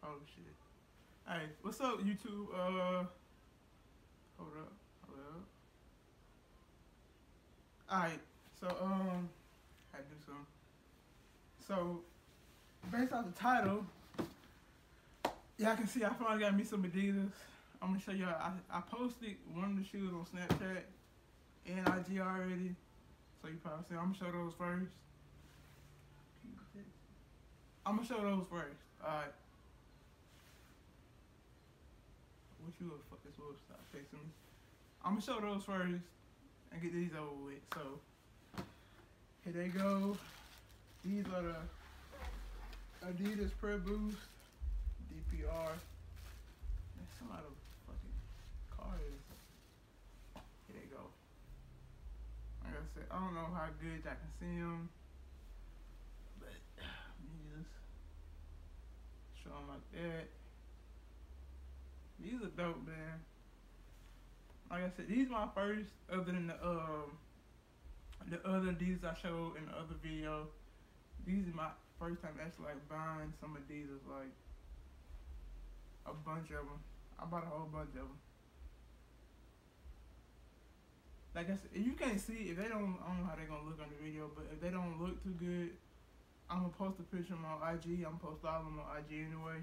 Oh shit. Hey, what's up, YouTube? Hold up, hold up. Alright, so I do some. So based off the title, y'all can see I finally got me some Adidas. I'm gonna show y'all. I posted one of the shoes on Snapchat and IG already, so you probably see. I'm gonna show those first. I'm gonna show those first. Alright. Wish you would fuck this would stop facing me. I'm gonna show those first and get these over with. So here they go. These are the Adidas Pro Boost DPR. Man, some out of fucking car is. Here they go. Like I said, I don't know how good I can see them, but let me just show them like that. These are dope, man. Like I said, these my first, other than the other Adidas I showed in the other video. These are my first time actually like buying some Adidas, like a bunch of them. I bought a whole bunch of them. Like I said, if you can't see, if they don't, I don't know how they're gonna look on the video, but if they don't look too good, I'm gonna post a picture of them on IG. I'm gonna post all of them on IG anyway,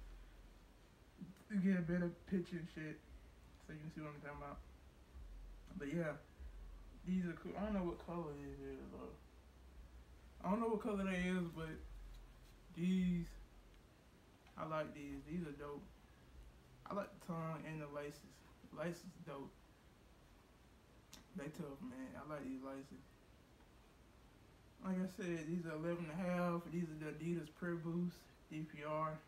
to get a better picture and shit, so you can see what I'm talking about. But yeah, these are cool. I don't know what color it is though. I don't know what color they is, but these, I like these. These are dope. I like the tongue and the laces. The laces dope. They tough, man. I like these laces. Like I said, these are 11.5. These are the Adidas Pro Boost DPR.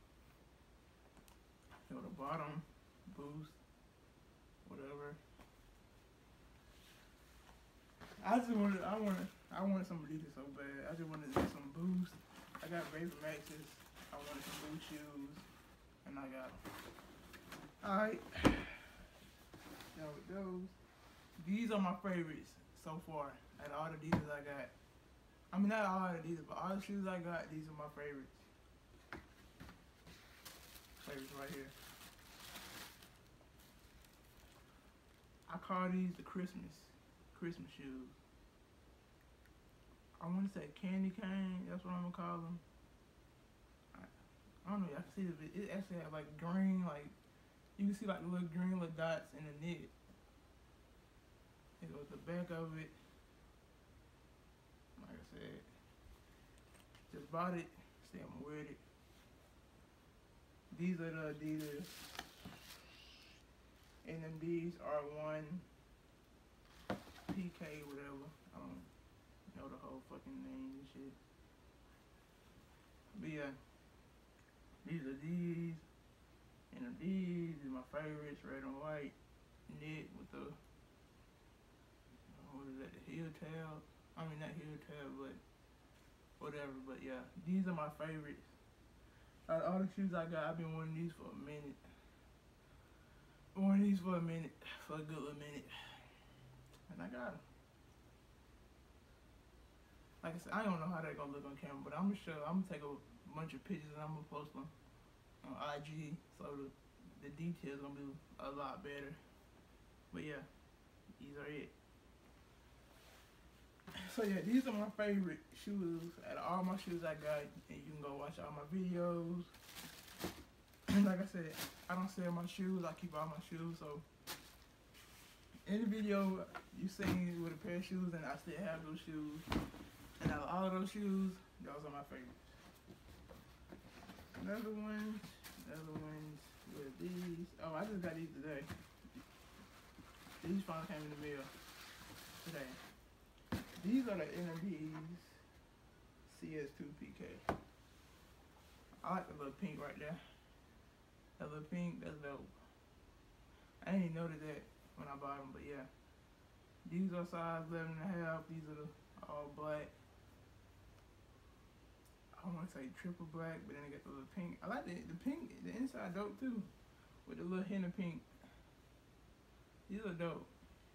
Here the bottom, Boost, whatever. I wanted some Adidas so bad. I just wanted to get some Boost. I got Vapor Maxes. I wanted some Boost shoes, and I got them. Alright, there it goes. These are my favorites so far. Out of all the Adidas I got. I mean, not all the Adidas, but all the shoes I got, these are my favorites. Favorites right here. I call these the Christmas shoes. I want to say candy cane. That's what I'm gonna call them. I don't know. Y'all can see this. It actually have like green, like you can see like the little green little dots in the knit. It goes the back of it. Like I said, just bought it. See, I'm wearing it. These are the Adidas, and then these are one PK whatever. I don't know the whole fucking name and shit. But yeah, these are these, and these are my favorites, red and white, knit with the, what is that, the heel tab? I mean, not heel tab, but whatever. But yeah, these are my favorites. Out of all the shoes I got, I've been wearing these for a minute. Wearing these for a minute, for a good little minute. And I got them. Like I said, I don't know how they're gonna look on camera, but I'm gonna take a bunch of pictures and I'm gonna post them on IG, so the details gonna be a lot better. But yeah, these are it. So yeah, these are my favorite shoes out of all my shoes I got, and you can go watch all my videos. And like I said, I don't sell my shoes, I keep all my shoes, so any video you see me with a pair of shoes and I still have those shoes, and out of all of those shoes, those are my favorites. Another ones with these. Oh, I just got these today. These finally came in the mail today. These are the NMDs CS2 PK. I like the little pink right there. That little pink, that's dope. I didn't even notice that when I bought them, but yeah. These are size 11.5. These are the all black. I want to say triple black, but then I got the little pink. I like the pink, the inside dope too, with the little hint of pink. These are dope.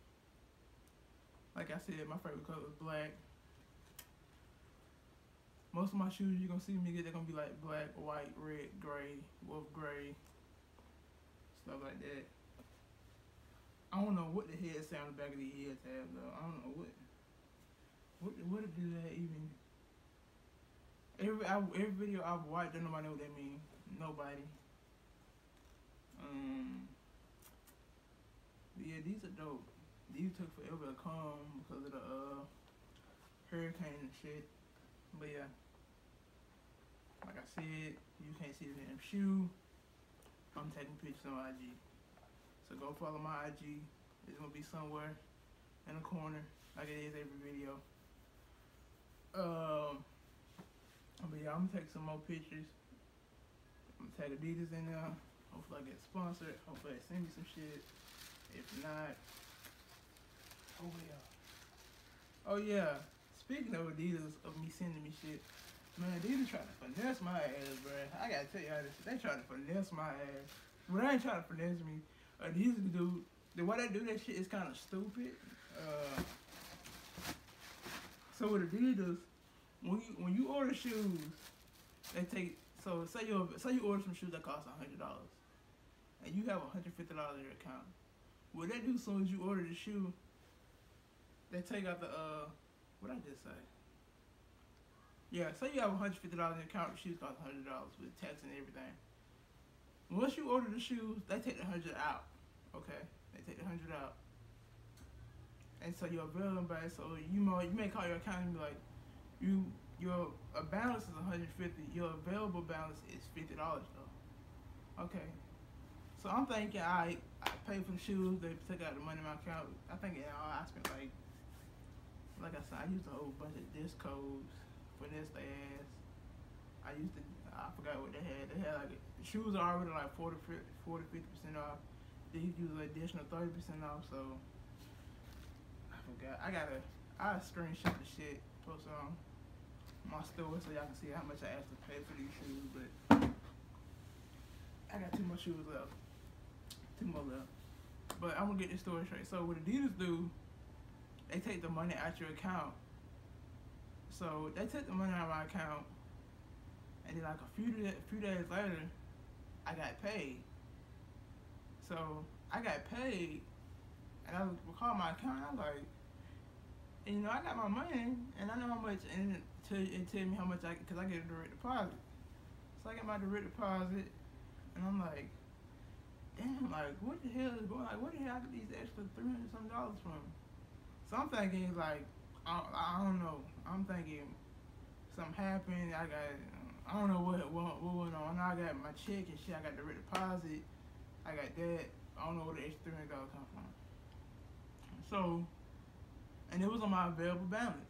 Like I said, my favorite color is black. Most of my shoes you're gonna see me get, they're gonna be like black, white, red, gray, wolf gray, stuff like that. I don't know what the head say on the back of the head tab though. I don't know what do that even. Every video I've watched, don't nobody know what that means. Nobody. But yeah, these are dope. These took forever to come because of the hurricane and shit. But yeah, like I said, you can't see the damn shoe. I'm taking pictures on IG. So go follow my IG. It's gonna be somewhere in the corner, like it is every video. But yeah, I'm gonna take some more pictures. I'm gonna tag Adidas in there. Hopefully I get sponsored. Hopefully they send me some shit. If not, oh yeah. Speaking of Adidas, of me sending me shit, man, Adidas trying to finesse my ass, bro. I gotta tell y'all this. They trying to finesse my ass. But they ain't trying to finesse me. Adidas do the way they do that shit is kind of stupid. So with Adidas, when you order shoes, they take say you order some shoes that cost $100, and you have $150 in your account. What they do as soon as you order the shoe, they take out the what I just say? Yeah, say you have $150 in your account, the shoes cost $100 with tax and everything. Once you order the shoes, they take the 100 out. Okay, they take the 100 out, and so your available balance. So you may call your account and be like, your balance is $150. Your available balance is $50 though. Okay, so I'm thinking I pay for the shoes. They take out the money in my account. I think I spent like I said, I used a whole bunch of disc codes for this ass. I forgot what they had. They had like the shoes are already like 40-50% off. They use an additional 30% off. So I forgot. I screenshot the shit, post it on my store so y'all can see how much I actually paid for these shoes. But I got 2 more shoes left. 2 more left. But I'm gonna get this story straight. So what Adidas do, they take the money out your account. So they took the money out of my account, and then like a few days later, I got paid. So I got paid, and I recall my account. I was like, and, I got my money, and I know how much, and it tell me how much because I get a direct deposit. So I get my direct deposit, and I'm like, damn, like what the hell is going? Like, where the hell I get these extra $300 some from? So I'm thinking like, I don't know. I'm thinking something happened. I don't know what went on. I got my check and shit. I got the direct deposit. I got that. I don't know where the extra $300 come from. So, and it was on my available balance.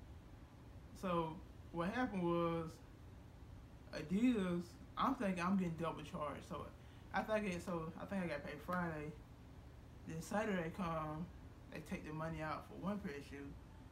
So what happened was Adidas. I'm thinking I'm getting double charged. So I think I got paid Friday. Then Saturday come, they take the money out for one pair of shoes.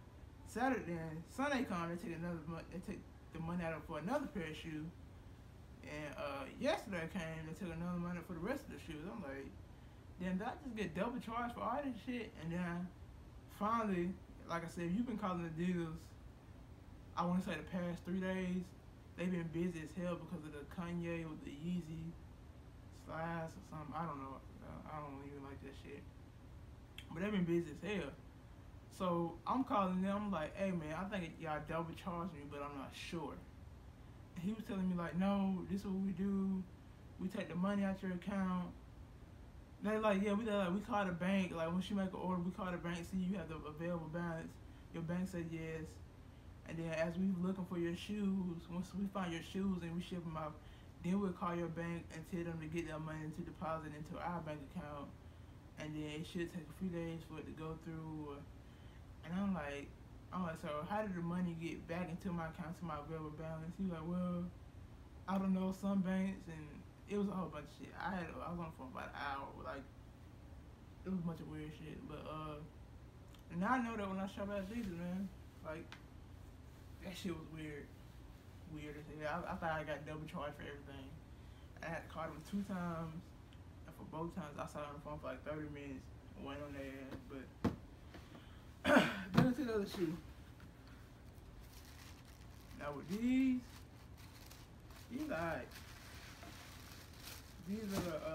Sunday come, they take the money out for another pair of shoes. And yesterday came, they took another money for the rest of the shoes. I'm like, then did I just get double charged for all this shit? And then finally, like I said, you've been calling Adidas, I want to say the past 3 days, they've been busy as hell because of the Kanye with the Yeezy slides or something. I don't know. I don't even like that shit. But they've been busy as hell. So I'm calling them like, hey man, I think y'all double charged me, but I'm not sure. And he was telling me like, no, this is what we do. We take the money out your account. They like, yeah, we call the bank. Like once you make an order, we call the bank, see you have the available balance. Your bank said yes. And then as we looking for your shoes, once we find your shoes and we ship them out, then we'll call your bank and tell them to get that money to deposit into our bank account. And then it should take a few days for it to go through. And I'm like, so how did the money get back into my account, to my available balance? He was like, well, I don't know, some banks, and it was a whole bunch of shit. I was on the phone for about an hour, like, it was a bunch of weird shit. But and now I know that when I shop at Adidas, man, like, that shit was weird as hell. I thought I got double charged for everything. I had to call them 2 times, and for both times I sat on the phone for like 30 minutes, went on their ass, but then to the other shoe. Now with these alright. These are the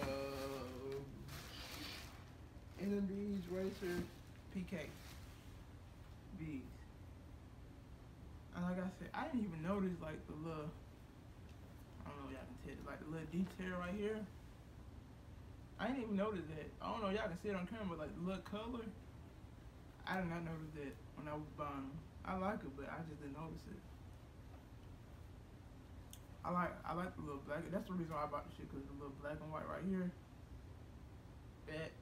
NMD's Racer PK. These. And like I said, I didn't even notice like the little, I don't know if y'all can tell, like the little detail right here. I didn't even notice that. I don't know if y'all can see it on camera, but like the little color, I did not notice that when I was buying them. I like it, but I just didn't notice it. I like the little black. That's the reason why I bought the shit, cause the little black and white right here. That.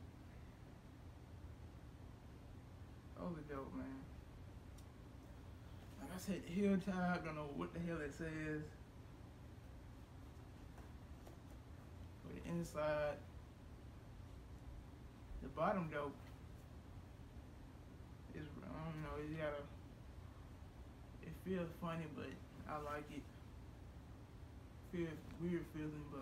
Those are dope, man. Like I said, the heel tab. Don't know what the hell it says. For the inside. The bottom dope. Is, I don't know. It got a. It feels funny, but I like it. Feels weird feeling, but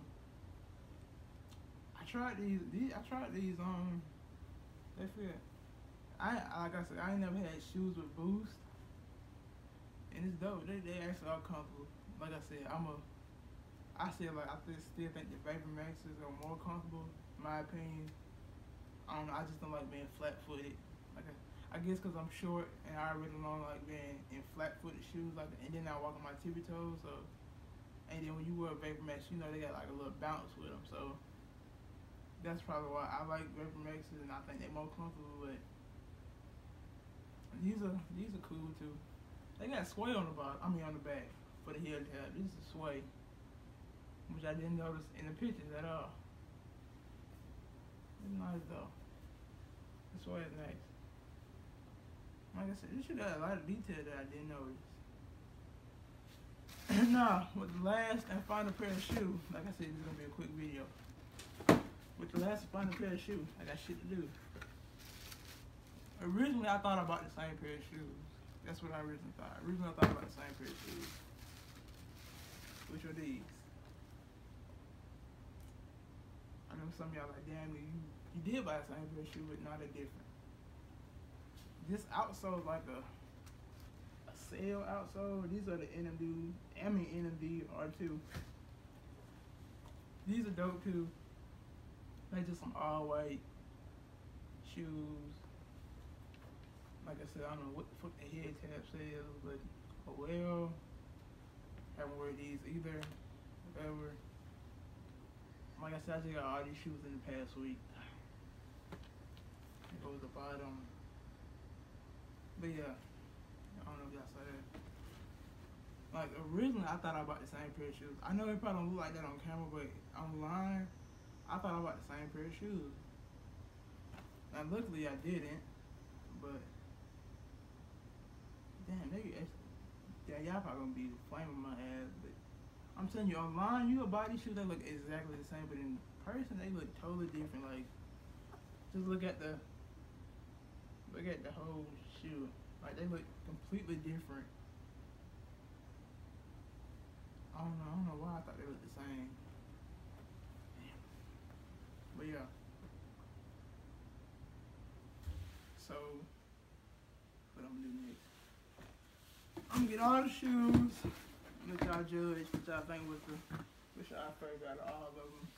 I tried these. I tried these. They feel. Like I said, I ain't never had shoes with Boost, and it's dope. They actually are comfortable. Like I said, I still think the Vapor Maxes are more comfortable, in my opinion. I don't know. I just don't like being flat-footed. Like I guess because I'm short and I really don't like being in flat-footed shoes. Like, and then I walk on my tippy toes. So, and then when you wear a Vapor Max, you know they got like a little bounce with them. So that's probably why I like Vapor Maxes, and I think they're more comfortable. But these are cool too. They got sway on the bottom. I mean on the back for the heel tab. This is sway, which I didn't notice in the pictures at all. It's nice though. The sway is nice. Like I said, this should have a lot of detail that I didn't notice. Now, with the last and final pair of shoes, like I said, this is gonna be a quick video. With the last and final pair of shoes, I got shit to do. Originally, I thought about the same pair of shoes. That's what I originally thought. I thought about the same pair of shoes, which are these. I know some of y'all like, damn, you did buy the same pair of shoes, but not a different. This outsole is like a sail outsole. These are the NMD R2. These are dope too. They just some all white shoes. Like I said, I don't know what the fuck the head tab says, but oh well. Haven't worn these either. Whatever. Like I said, I just got all these shoes in the past week. It goes the bottom. But yeah, I don't know if y'all saw that. Like originally, I thought I bought the same pair of shoes. I know it probably don't look like that on camera, but online, I thought I bought the same pair of shoes. Now luckily I didn't, but damn, y'all probably gonna be flaming my ass. But I'm telling you, online you will buy these shoes, they look exactly the same, but in person they look totally different. Like just look at the whole shoe. Like they look completely different. I don't know why I thought they looked the same. But yeah. So what I'm gonna do next? I'm gonna get all the shoes. Let y'all judge what y'all think which y'all favorite out of all of them.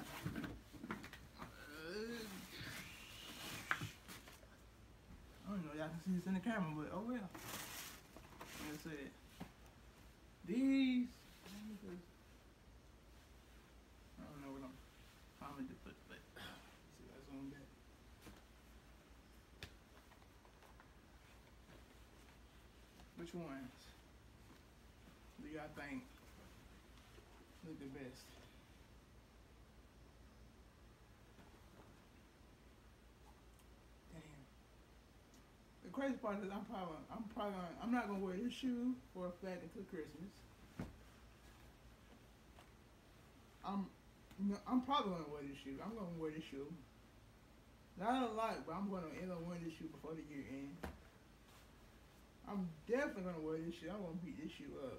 I don't know y'all can see this in the camera, but oh well. Like I said, these. I don't know what I'm trying to put, but see what's on that. Which ones do y'all think look the best? Damn. The crazy part is I'm not gonna wear this shoe for a fact until Christmas. I'm probably gonna wear this shoe. I'm gonna wear this shoe. Not a lot, but I'm gonna end up wearing this shoe before the year ends. I'm definitely gonna wear this shoe. I'm gonna beat this shoe up.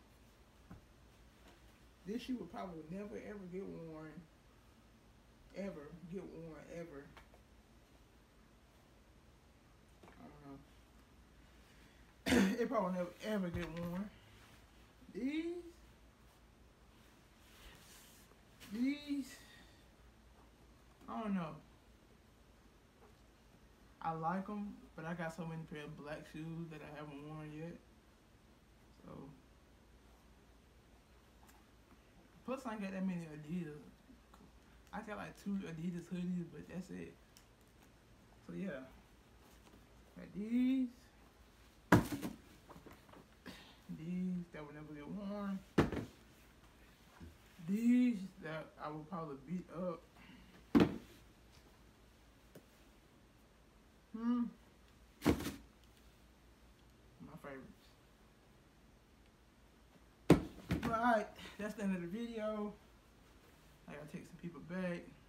This shoe will probably never ever get worn. Ever. I don't know. They probably never ever get worn. These, I don't know. I like them, but I got so many pair of black shoes that I haven't worn yet. So, plus I ain't got that many Adidas. I got like 2 Adidas hoodies, but that's it. So yeah, got these that will never get worn. These that I will probably beat up. My favorites. But alright, that's the end of the video. I gotta take some people back.